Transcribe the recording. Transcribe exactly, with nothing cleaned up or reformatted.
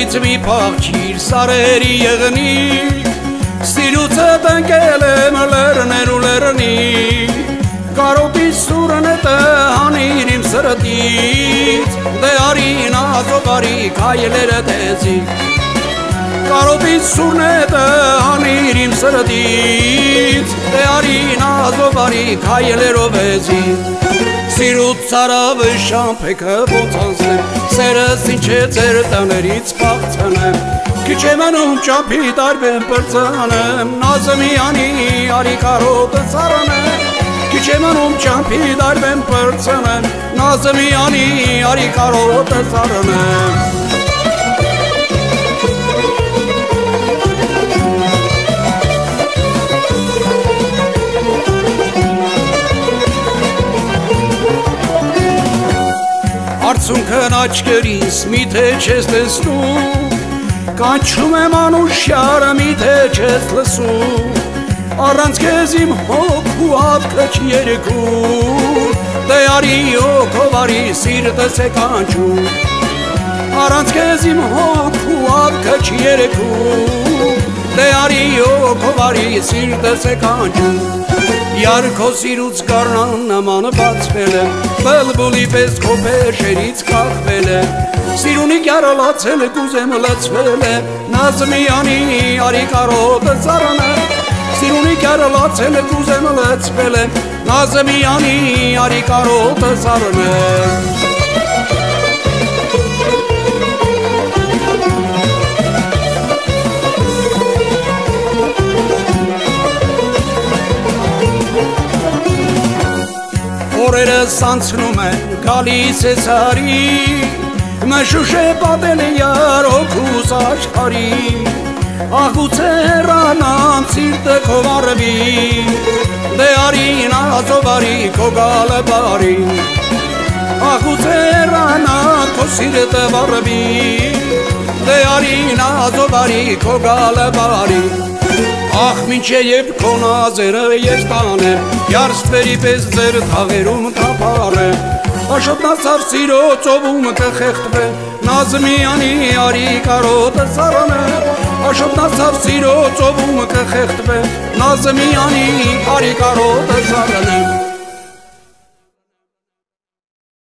ինձ մի փախչիր սարերի եղնիկ, սիրուցը տնկել եմ լեռներ ու լեռնիկ, կարոտի սուրնետը հանիր իմ սրտից, դե արի նազով արի քայլերը տեզիկ, կարոտի սուրնետը հանիր իմ սրտից, դե արի նազով արի քայլերով էզիկ, սիրուց ծարավը շամփեքը ոնց անցնեմ, սերս ինչ է ձեր տներից փախցնեմ, քիչ է մնում ճամփի տարբեր բրծանեմ, նազը միանի արի կարոտը ծառանեմ, քիչ է մնում ճամփի տարբեր բրծանեմ, նազը միանի արի կարոտը ծառանեմ։ Արցունքն աչքերիս միթե չես տեսնում, կանչում եմ անուշյարը միթե չես լսում, առանց քեզ իմ հոգու հատքը չի երգում, դե արի հոգով արի սիրտս է կանչում, առանց քեզ իմ հոգու հատքը չի երգում, դե արի հոգով արի սիրտս է կանչում, Յարքո սիրուց գառնան նման բացվել է, բլբուլի պես քո փեշերից կախվել է, սիրունի կյարալացել է կուզեմ լցվել է, նազ միանի արի կարոտը ծառանեմ, սիրունի կյարալացել է կուզեմ լցվել է, նազ միանի արի կարոտը ծառանեմ։ Օրերս անցնում են, գալիս է սարի, մշուշ է պատել է յար օգուս աշխարի, աղուց է հեռանան սիրտը քո վառվի, դե արի նազով արի քո գալը բարի, աղուց է հեռանան քո սիրտը վառվի, դե արի նազով արի քո գալը բարի, Ախ մինչե երբ քո նազերը ես տանեմ, յարստվերի պես ձեր թաղերում թափառեմ, աշոտնացավ սիրո ծովում կխեղդվեմ, նազ միանի արի կարոտը ծառանեմ, աշոտնացավ սիրո ծովում կխեղդվեմ, նազ միանի արի կարոտը ծառանեմ։